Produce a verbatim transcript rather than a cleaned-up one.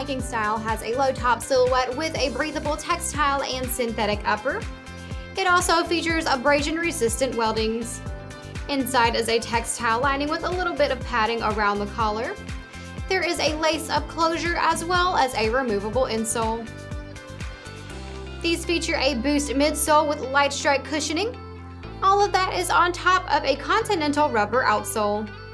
hiking style has a low top silhouette with a breathable textile and synthetic upper. It also features abrasion-resistant weldings. Inside is a textile lining with a little bit of padding around the collar. There is a lace-up closure as well as a removable insole. These feature a Boost midsole with light strike cushioning. All of that is on top of a Continental rubber outsole.